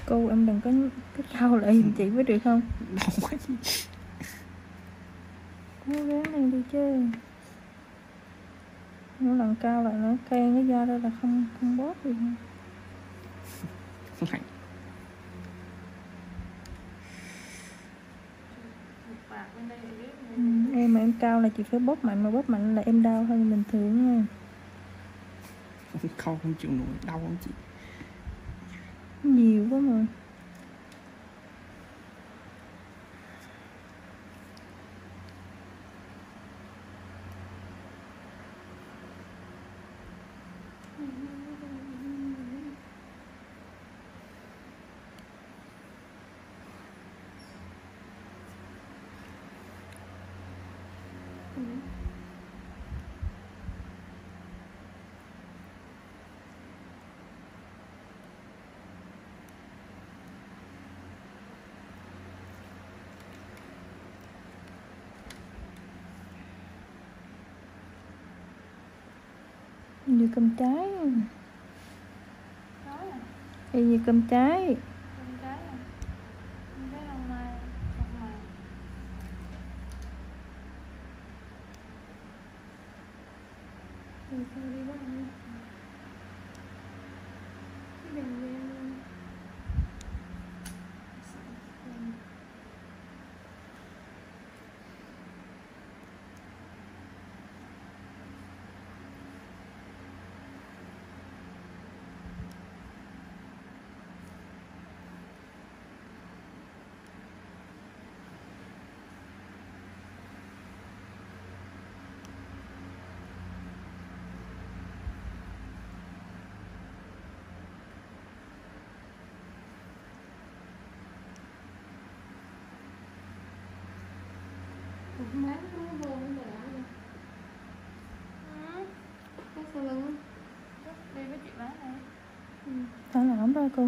Cô em đừng có cái câu lại giùm chị với được không? Đau quá chị. Cố gắng lên đi chứ. Mỗi lần cao lại nó khen cái da đó là không bóp gì không? Lạnh. Em mà em cao là chị phải bóp mạnh, mà bóp mạnh là em đau hơn bình thường nha. Không chịu nổi, đau không chị? Nhiều quá mà. Như cơm trái. Y như cơm trái. Thả lỏng ra cô.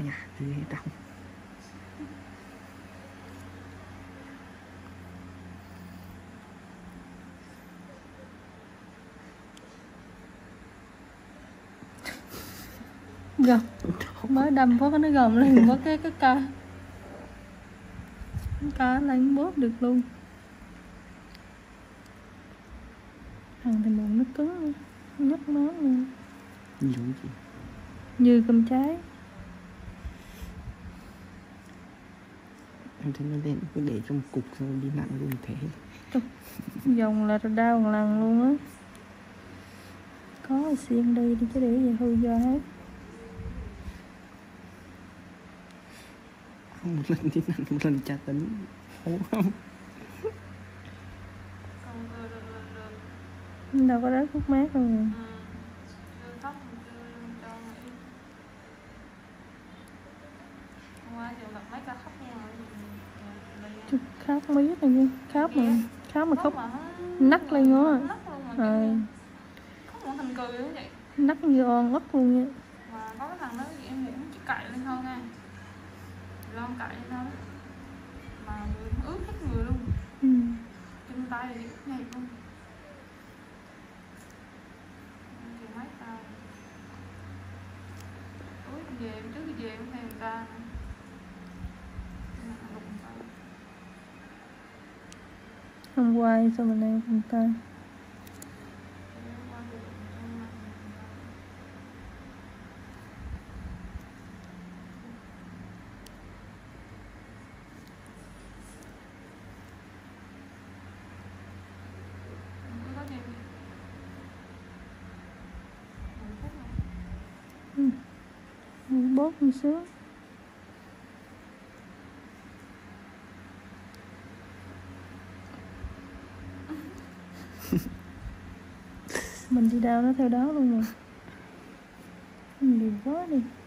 nhà thì đau. Gồng. Mới đâm có nó gồng lên có cái ca lên bóp được luôn. Thằng thì bụng nó cứng nhấc máu luôn. Nhiều gì? Như cơm cháy. Em thấy nó đen cứ để trong cục rồi đi nặng luôn thế. Dòng là đau một lần luôn á. Có xiên đi chứ để gì hư do hết. Một lần đi nặng, một lần tra tấn. Không. Đâu có rớt thuốc mát đâu rồi. Chút khóc mới biết rồi khóc mà nắc lên nữa rồi nắc như on ốc luôn nha. Mà có cái thằng đó em nghĩ chỉ cạy lên thôi nha, lon cạy lên thôi mà ướt hết người luôn. Chân tay thì ướt nhẹp luôn. Thì mấy tao tối về trước khi về cũng theo người ta Hôm qua sao mình đang cùng ta. Bóp như sướng. Mình đi đâu nó theo đó luôn rồi. Mình đi quá đi.